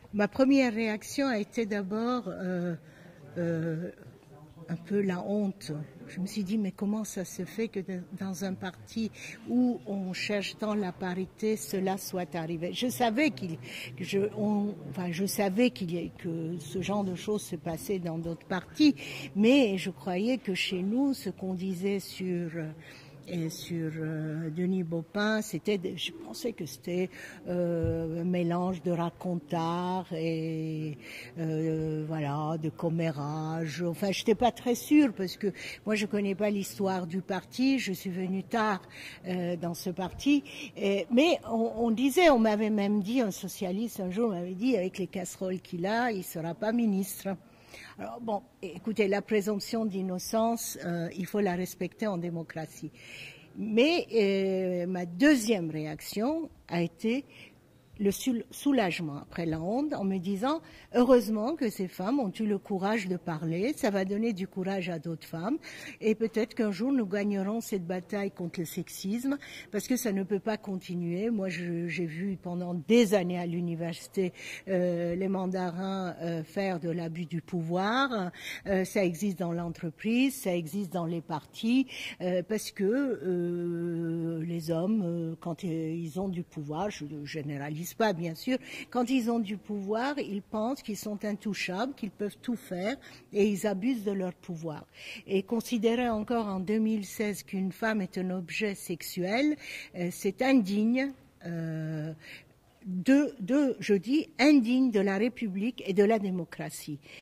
Ma première réaction a été d'abord un peu la honte. Je me suis dit, mais comment ça se fait que dans un parti où on cherche tant la parité, cela soit arrivé. Je savais que ce genre de choses se passait dans d'autres partis, mais je croyais que chez nous, ce qu'on disait sur Denis Baupin, je pensais que c'était un mélange de racontard et voilà, de commérage. Enfin, je n'étais pas très sûre parce que moi, je connais pas l'histoire du parti. Je suis venue tard dans ce parti, mais on disait, on m'avait même dit, un socialiste un jour m'avait dit, avec les casseroles qu'il a, il sera pas ministre. Alors bon, écoutez, la présomption d'innocence, il faut la respecter en démocratie. Mais ma deuxième réaction a été le soulagement après la honte en me disant heureusement que ces femmes ont eu le courage de parler, ça va donner du courage à d'autres femmes et peut-être qu'un jour nous gagnerons cette bataille contre le sexisme parce que ça ne peut pas continuer. Moi j'ai vu pendant des années à l'université les mandarins faire de l'abus du pouvoir, ça existe dans l'entreprise, ça existe dans les partis parce que les hommes quand ils ont du pouvoir, je généralise pas bien sûr, quand ils ont du pouvoir, ils pensent qu'ils sont intouchables, qu'ils peuvent tout faire et ils abusent de leur pouvoir. Et considérer encore en 2016 qu'une femme est un objet sexuel, c'est indigne je dis indigne de la République et de la démocratie.